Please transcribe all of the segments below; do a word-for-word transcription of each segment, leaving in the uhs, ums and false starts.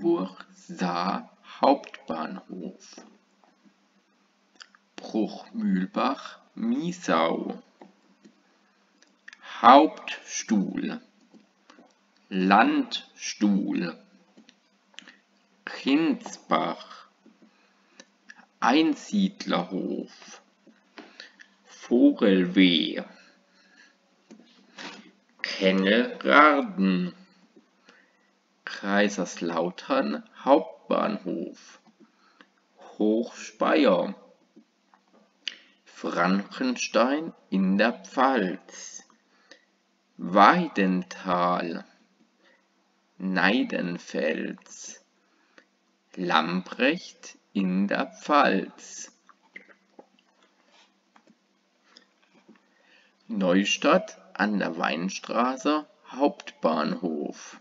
Limburg-Saar Hauptbahnhof, Bruchmühlbach-Miesau, Hauptstuhl, Landstuhl, Kinsbach, Einsiedlerhof, Vogelwehe, Kennelrarden, Kaiserslautern Hauptbahnhof, Hochspeyer, Frankenstein in der Pfalz, Weidenthal, Neidenfels, Lambrecht in der Pfalz, Neustadt an der Weinstraße Hauptbahnhof,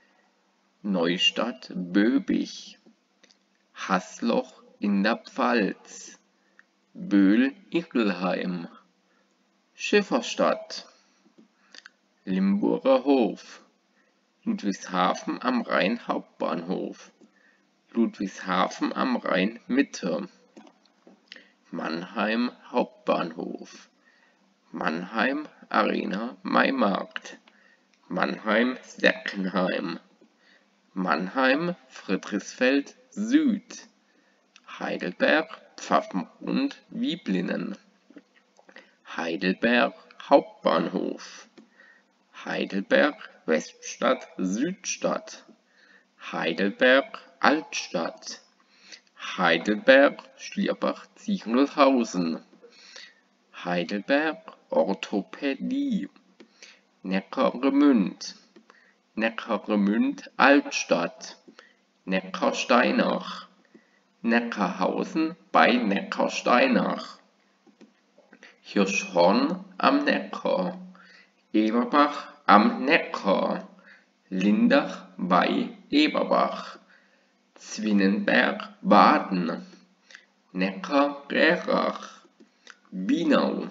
Neustadt-Böbig, Haßloch in der Pfalz, Böhl-Ickelheim, Schifferstadt, Limburger Hof, Ludwigshafen am Rhein Hauptbahnhof, Ludwigshafen am Rhein Mitte, Mannheim Hauptbahnhof, Mannheim Arena Maimarkt, Mannheim-Seckenheim, Mannheim Friedrichsfeld Süd, Heidelberg Pfaffenrund Wiblingen, Heidelberg Hauptbahnhof, Heidelberg Weststadt Südstadt, Heidelberg Altstadt, Heidelberg Schlierbach-Ziegelhausen, Heidelberg Orthopädie, Neckargemünd, Neckargemünd Altstadt, Neckarsteinach, Neckarhausen bei Neckarsteinach, Hirschhorn am Neckar, Eberbach am Neckar, Lindach bei Eberbach, Zwinnenberg Baden, Neckar-Gerach, Wienau,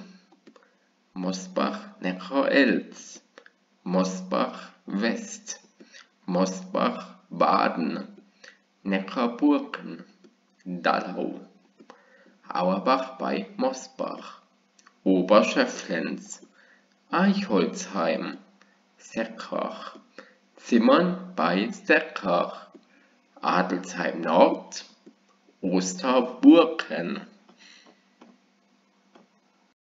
Mosbach-Neckar-Elz, Mosbach West, Mosbach Baden, Neckarburgen, Dallau, Auerbach bei Mosbach, Oberschöfflens, Eichholzheim, Seckach, Zimmern bei Seckach, Adelsheim Nord, Osterburken.